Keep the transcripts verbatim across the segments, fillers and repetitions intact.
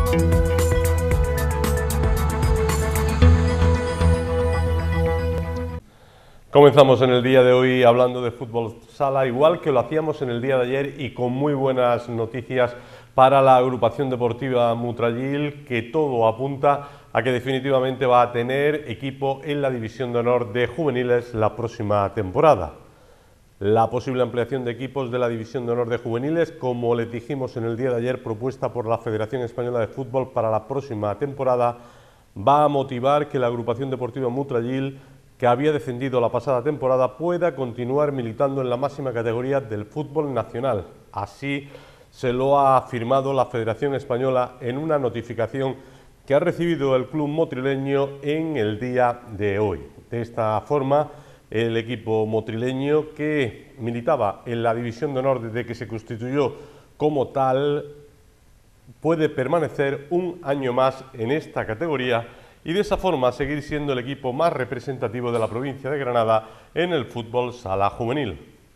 Comenzamos en el día de hoy hablando de fútbol sala, igual que lo hacíamos en el día de ayer y con muy buenas noticias para la agrupación deportiva Mutrayil, que todo apunta a que definitivamente va a tener equipo en la División de Honor de Juveniles la próxima temporada. La posible ampliación de equipos de la División de Honor de Juveniles, como les dijimos en el día de ayer, propuesta por la Federación Española de Fútbol para la próxima temporada, va a motivar que la agrupación deportiva Mutrayil, que había descendido la pasada temporada, pueda continuar militando en la máxima categoría del fútbol nacional. Así se lo ha afirmado la Federación Española en una notificación que ha recibido el club motrileño en el día de hoy. De esta forma, el equipo motrileño, que militaba en la División de Honor desde que se constituyó como tal, puede permanecer un año más en esta categoría y de esa forma seguir siendo el equipo más representativo de la provincia de Granada en el fútbol sala juvenil.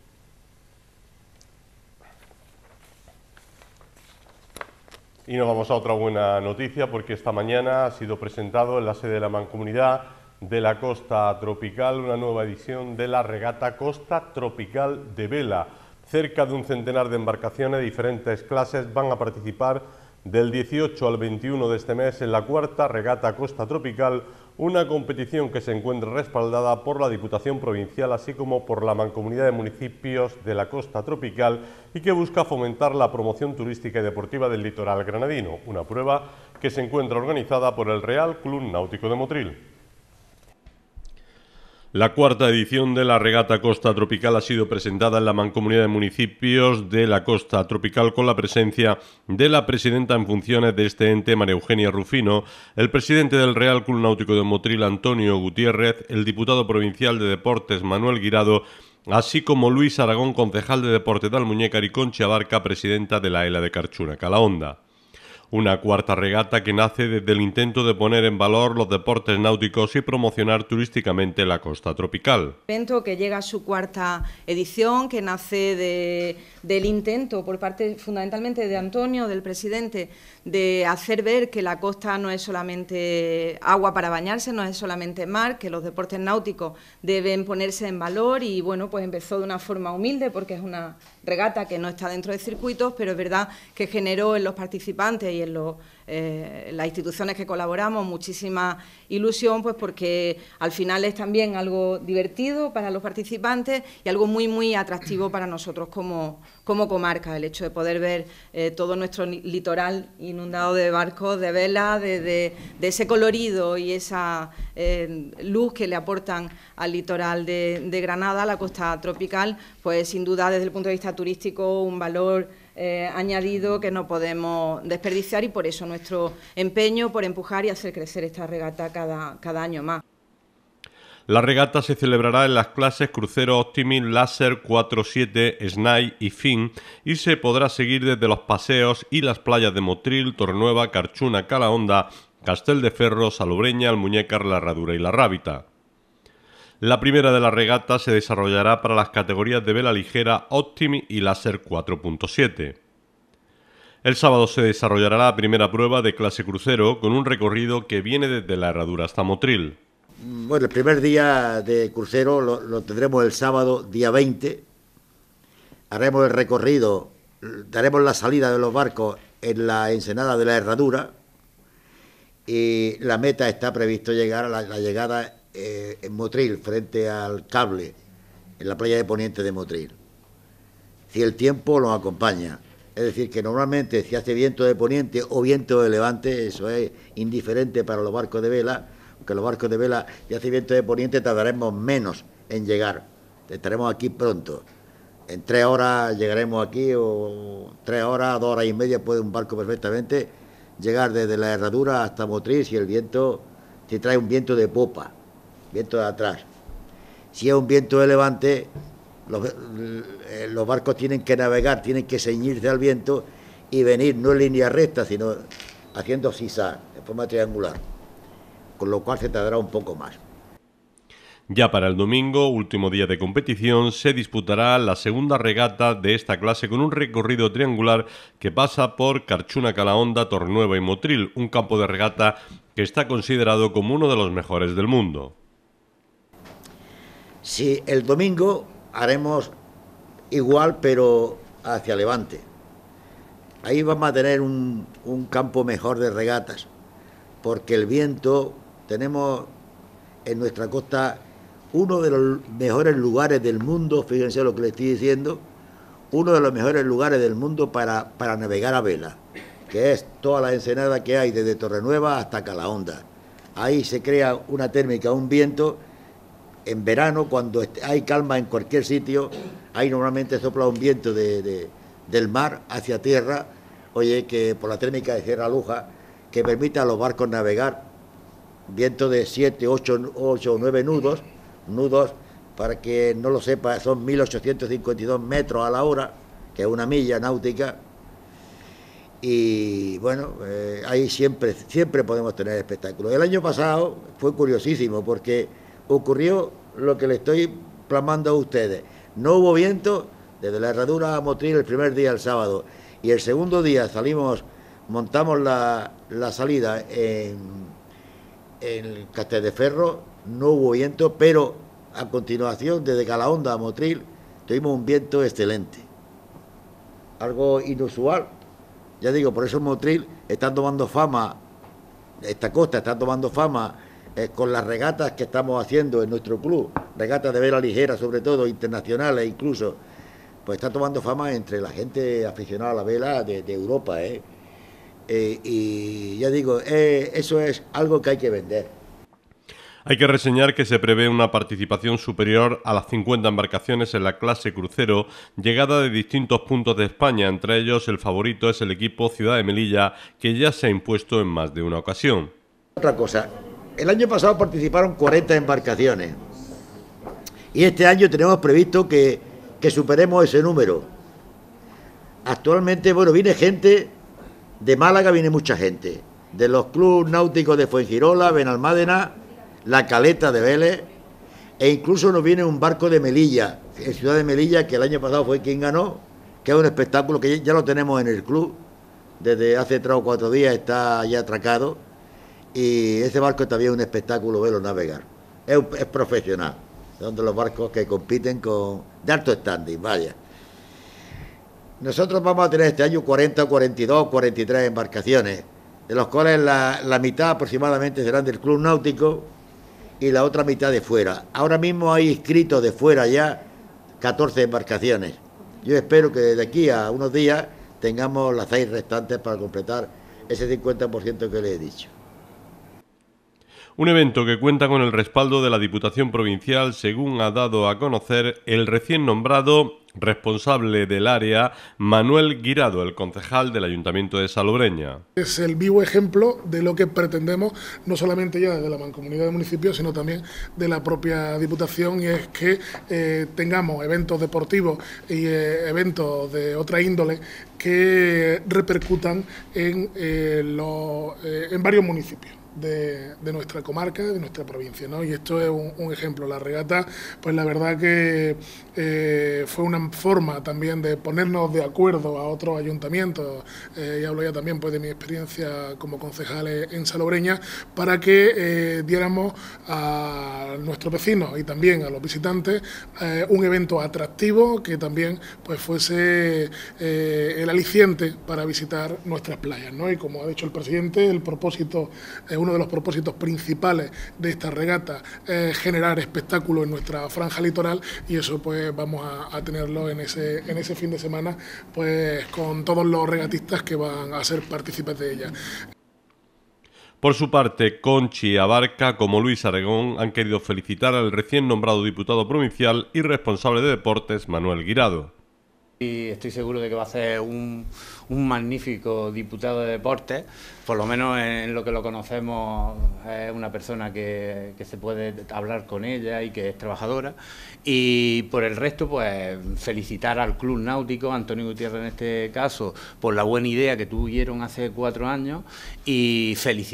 Y nos vamos a otra buena noticia, porque esta mañana ha sido presentado en la sede de la Mancomunidad de la Costa Tropical una nueva edición de la regata Costa Tropical de Vela. Cerca de un centenar de embarcaciones de diferentes clases van a participar del dieciocho al veintiuno de este mes en la cuarta regata Costa Tropical, una competición que se encuentra respaldada por la Diputación Provincial, así como por la Mancomunidad de Municipios de la Costa Tropical, y que busca fomentar la promoción turística y deportiva del litoral granadino, una prueba que se encuentra organizada por el Real Club Náutico de Motril. La cuarta edición de la regata Costa Tropical ha sido presentada en la Mancomunidad de Municipios de la Costa Tropical, con la presencia de la presidenta en funciones de este ente, María Eugenia Rufino, el presidente del Real Club Náutico de Motril, Antonio Gutiérrez, el diputado provincial de Deportes, Manuel Guirado, así como Luis Aragón, concejal de Deportes de Almuñécar, y Conchi Abarca, presidenta de la E L A de Carchuna, Calahonda. Una cuarta regata que nace desde el intento de poner en valor los deportes náuticos y promocionar turísticamente la costa tropical. Evento que llega a su cuarta edición, que nace de, del intento por parte fundamentalmente de Antonio, del presidente, de hacer ver que la costa no es solamente agua para bañarse, no es solamente mar, que los deportes náuticos deben ponerse en valor. Y bueno, pues empezó de una forma humilde, porque es una regata que no está dentro de circuitos, pero es verdad que generó en los participantes y en los, eh, las instituciones que colaboramos muchísima ilusión, pues porque al final es también algo divertido para los participantes y algo muy muy atractivo para nosotros como, como comarca, el hecho de poder ver eh, todo nuestro litoral inundado de barcos, de velas, de, de, de ese colorido y esa eh, luz que le aportan al litoral de, de Granada, a la costa tropical, pues sin duda desde el punto de vista turístico un valor Eh, añadido que no podemos desperdiciar, y por eso nuestro empeño por empujar y hacer crecer esta regata cada, cada año más. La regata se celebrará en las clases Crucero Optimis, Láser, cuatro siete, Snai y Fin, y se podrá seguir desde los paseos y las playas de Motril, Torrenueva, Carchuna, Calahonda, Castelldeferro, Salobreña, Almuñécar, La Herradura y La Rábita. La primera de las regatas se desarrollará para las categorías de vela ligera, Optimi y Láser cuatro punto siete. El sábado se desarrollará la primera prueba de clase crucero, con un recorrido que viene desde La Herradura hasta Motril. Bueno, el primer día de crucero lo, lo tendremos el sábado, día veinte. Haremos el recorrido, daremos la salida de los barcos en la ensenada de La Herradura, y la meta está previsto llegar a la, la llegada Eh, en Motril, frente al cable, en la playa de Poniente de Motril. Si el tiempo nos acompaña, es decir, que normalmente si hace viento de poniente o viento de levante, eso es indiferente para los barcos de vela, porque los barcos de vela, si hace viento de poniente, tardaremos menos en llegar, estaremos aquí pronto. En tres horas llegaremos aquí, o tres horas, dos horas y media puede un barco perfectamente llegar desde La Herradura hasta Motril, si el viento, si trae un viento de popa, viento de atrás. Si es un viento de levante, los, los barcos tienen que navegar, tienen que ceñirse al viento y venir no en línea recta, sino haciendo zigzag, de forma triangular, con lo cual se tardará un poco más. Ya para el domingo, último día de competición, se disputará la segunda regata de esta clase con un recorrido triangular que pasa por Carchuna, Calahonda, Torrenueva y Motril, un campo de regata que está considerado como uno de los mejores del mundo. Sí, el domingo haremos igual, pero hacia Levante. Ahí vamos a tener un, un campo mejor de regatas, porque el viento, tenemos en nuestra costa uno de los mejores lugares del mundo, fíjense lo que le estoy diciendo, uno de los mejores lugares del mundo para, para navegar a vela, que es toda la ensenada que hay desde Torrenueva hasta Calahonda. Ahí se crea una térmica, un viento. En verano, cuando hay calma en cualquier sitio, ahí normalmente sopla un viento de, de, del mar hacia tierra, oye, que por la térmica de Sierra Luja, que permite a los barcos navegar, viento de siete, ocho o nueve nudos, nudos, para que no lo sepa, son mil ochocientos cincuenta y dos metros a la hora, que es una milla náutica, y bueno, eh, ahí siempre, siempre podemos tener espectáculos. El año pasado fue curiosísimo, porque ocurrió lo que le estoy plasmando a ustedes. No hubo viento desde la Herradura a Motril el primer día, el sábado, y el segundo día salimos, montamos la, la salida en, en el Castelldeferro, no hubo viento, pero a continuación desde Calahonda a Motril tuvimos un viento excelente, algo inusual. Ya digo, por eso Motril está tomando fama, esta costa está tomando fama eh, con las regatas que estamos haciendo en nuestro club, regatas de vela ligera, sobre todo internacionales incluso, pues está tomando fama entre la gente aficionada a la vela de, de Europa, ¿eh? Eh, y ya digo, eh, eso es algo que hay que vender. Hay que reseñar que se prevé una participación superior a las cincuenta embarcaciones en la clase crucero, llegada de distintos puntos de España. Entre ellos, el favorito es el equipo Ciudad de Melilla, que ya se ha impuesto en más de una ocasión. Otra cosa, el año pasado participaron cuarenta embarcaciones y este año tenemos previsto que, que superemos ese número. Actualmente, bueno, viene gente, de Málaga viene mucha gente, de los clubes náuticos de Fuengirola, Benalmádena, La Caleta de Vélez, e incluso nos viene un barco de Melilla, en Ciudad de Melilla, que el año pasado fue quien ganó, que es un espectáculo que ya lo tenemos en el club, desde hace tres o cuatro días está ya atracado, y ese barco también es un espectáculo verlo navegar. Es, es profesional, son de los barcos que compiten con de alto standing, vaya. Nosotros vamos a tener este año cuarenta, cuarenta y dos, cuarenta y tres embarcaciones, de los cuales la, la mitad aproximadamente serán del club náutico, y la otra mitad de fuera. Ahora mismo hay inscritos de fuera ya catorce embarcaciones. Yo espero que desde aquí a unos días tengamos las seis restantes para completar ese cincuenta por ciento que le he dicho. Un evento que cuenta con el respaldo de la Diputación Provincial, según ha dado a conocer el recién nombrado responsable del área, Manuel Guirado, el concejal del Ayuntamiento de Salobreña. Es el vivo ejemplo de lo que pretendemos, no solamente ya de la Mancomunidad de Municipios, sino también de la propia Diputación, y es que eh, tengamos eventos deportivos y eh, eventos de otra índole que repercutan en, eh, los, eh, en varios municipios. De, de nuestra comarca, de nuestra provincia, ¿no? Y esto es un, un ejemplo. La regata, pues la verdad que eh, fue una forma también de ponernos de acuerdo a otros ayuntamientos, eh, y hablo ya también pues de mi experiencia como concejal en Salobreña, para que eh, diéramos a nuestros vecinos y también a los visitantes eh, un evento atractivo que también pues fuese eh, el aliciente para visitar nuestras playas, ¿no? Y como ha dicho el presidente, el propósito es uno de los propósitos principales de esta regata, es generar espectáculo en nuestra franja litoral, y eso pues vamos a, a tenerlo en ese, en ese fin de semana, pues con todos los regatistas que van a ser partícipes de ella. Por su parte, Conchi Abarca, como Luis Aragón, han querido felicitar al recién nombrado diputado provincial y responsable de deportes, Manuel Guirado. Y estoy seguro de que va a ser un, un magnífico diputado de deportes, por lo menos en lo que lo conocemos, es una persona que, que se puede hablar con ella y que es trabajadora. Y por el resto, pues felicitar al Club Náutico, Antonio Gutiérrez en este caso, por la buena idea que tuvieron hace cuatro años, y felicitar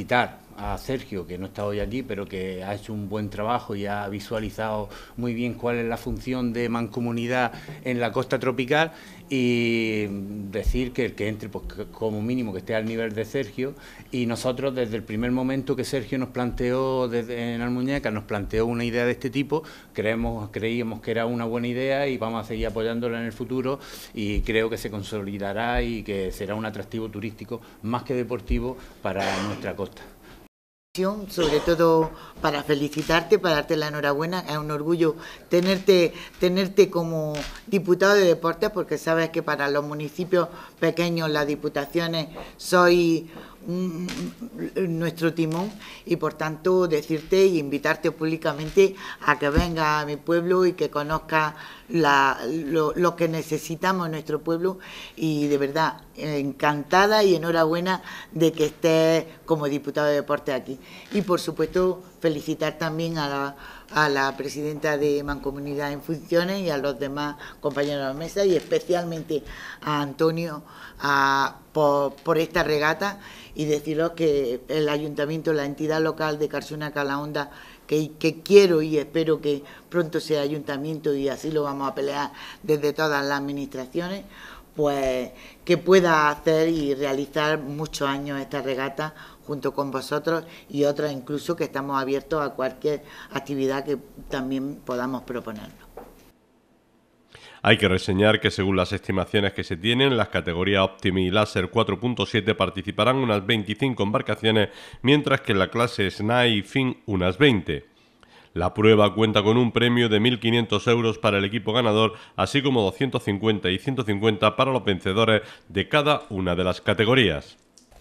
a Sergio, que no está hoy aquí, pero que ha hecho un buen trabajo y ha visualizado muy bien cuál es la función de mancomunidad en la costa tropical, y decir que el que entre, pues como mínimo que esté al nivel de Sergio. Y nosotros desde el primer momento que Sergio nos planteó desde en Almuñécar, nos planteó una idea de este tipo, creemos, creíamos que era una buena idea y vamos a seguir apoyándola en el futuro, y creo que se consolidará y que será un atractivo turístico más que deportivo para nuestra costa. Sobre todo para felicitarte, para darte la enhorabuena. Es un orgullo tenerte, tenerte como diputado de deportes, porque sabes que para los municipios pequeños, las diputaciones, sois mm, nuestro timón, y por tanto decirte y invitarte públicamente a que venga a mi pueblo y que conozca la, lo, lo que necesitamos en nuestro pueblo, y de verdad encantada y enhorabuena de que estés como diputado de deportes aquí. Y por supuesto felicitar también a la, a la presidenta de Mancomunidad en funciones y a los demás compañeros de la mesa, y especialmente a Antonio a, por, por esta regata, y deciros que el ayuntamiento, la entidad local de Carxuna Calahonda, que, que quiero y espero que pronto sea ayuntamiento, y así lo vamos a pelear desde todas las administraciones, pues que pueda hacer y realizar muchos años esta regata junto con vosotros y otras incluso, que estamos abiertos a cualquier actividad que también podamos proponernos. Hay que reseñar que según las estimaciones que se tienen, en las categorías Optimi y Láser cuatro punto siete participarán unas veinticinco embarcaciones, mientras que en la clase Snai y Fin unas veinte. La prueba cuenta con un premio de mil quinientos euros para el equipo ganador, así como doscientos cincuenta y ciento cincuenta para los vencedores de cada una de las categorías.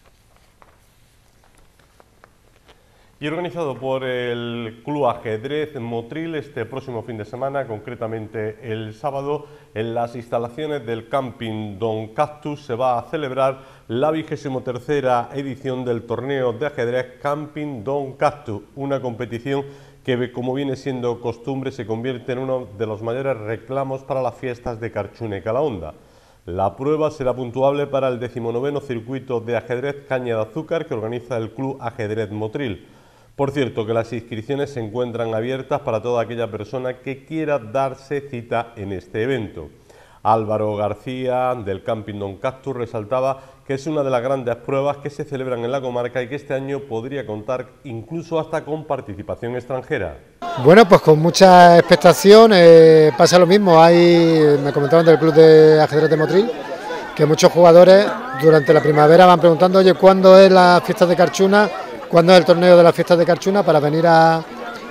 Y organizado por el Club Ajedrez Motril, este próximo fin de semana, concretamente el sábado, en las instalaciones del Camping Don Cactus se va a celebrar la vigésimo tercera edición del torneo de ajedrez Camping Don Cactus, una competición que, como viene siendo costumbre, se convierte en uno de los mayores reclamos para las fiestas de Carxuna y Calahonda. La prueba será puntuable para el decimonoveno circuito de ajedrez Caña de Azúcar que organiza el Club Ajedrez Motril. Por cierto, que las inscripciones se encuentran abiertas para toda aquella persona que quiera darse cita en este evento. Álvaro García, del Camping Don Cactus, resaltaba que es una de las grandes pruebas que se celebran en la comarca y que este año podría contar incluso hasta con participación extranjera. Bueno, pues con mucha expectación, eh, pasa lo mismo. Hay, me comentaban del Club de Ajedrez de Motril, que muchos jugadores durante la primavera van preguntando, oye, ¿cuándo es la fiesta de Carxuna? ¿Cuándo es el torneo de las fiestas de Carxuna? Para venir a,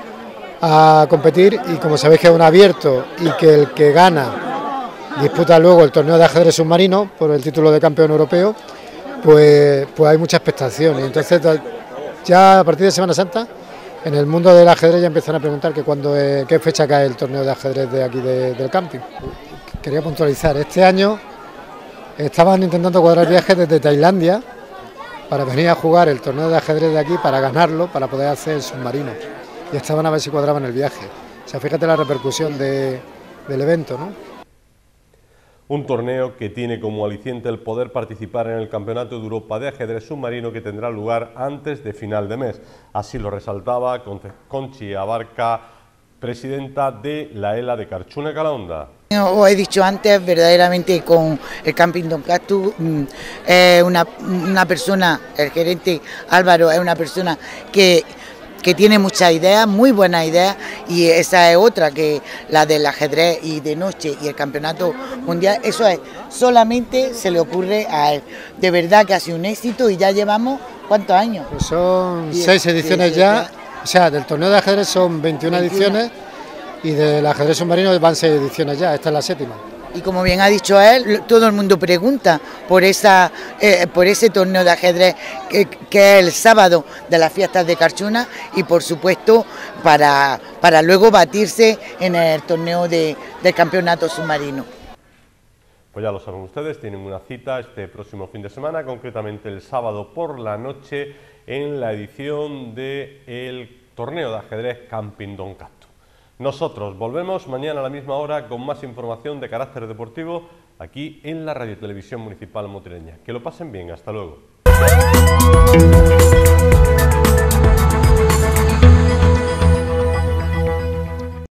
a competir, y como sabéis que es un abierto y que el que gana disputa luego el torneo de ajedrez submarino por el título de campeón europeo, pues, pues hay mucha expectación. Y entonces ya a partir de Semana Santa en el mundo del ajedrez ya empiezan a preguntar que cuándo es, qué fecha cae el torneo de ajedrez de aquí de, del camping. Quería puntualizar, este año estaban intentando cuadrar viajes desde Tailandia para venir a jugar el torneo de ajedrez de aquí, para ganarlo, para poder hacer el submarino, y estaban a ver si cuadraban el viaje. O sea, fíjate la repercusión de, del evento, ¿no? Un torneo que tiene como aliciente el poder participar en el Campeonato de Europa de Ajedrez Submarino, que tendrá lugar antes de final de mes. Así lo resaltaba Conchi Abarca, presidenta de la E L A de Carxuna Calahonda. Os he dicho antes, verdaderamente con el Camping Don Cactus, es una, una persona, el gerente Álvaro es una persona que que tiene muchas ideas, muy buenas ideas, y esa es otra, que la del ajedrez y de noche y el campeonato mundial, eso es, solamente se le ocurre a él. De verdad que ha sido un éxito, y ya llevamos, ¿cuántos años? Pues son diez, seis ediciones diez, ya, o sea, del torneo de ajedrez son veintiuna, veintiuna ediciones, y del ajedrez submarino van seis ediciones ya, esta es la séptima. Y como bien ha dicho él, todo el mundo pregunta por esa eh, por ese torneo de ajedrez que, que es el sábado de las fiestas de Carxuna, y por supuesto para, para luego batirse en el torneo de, del campeonato submarino. Pues ya lo saben ustedes, tienen una cita este próximo fin de semana, concretamente el sábado por la noche, en la edición del torneo de ajedrez Camping Don Cactus. Nosotros volvemos mañana a la misma hora con más información de carácter deportivo aquí en la Radio Televisión Municipal Motrileña. Que lo pasen bien, hasta luego.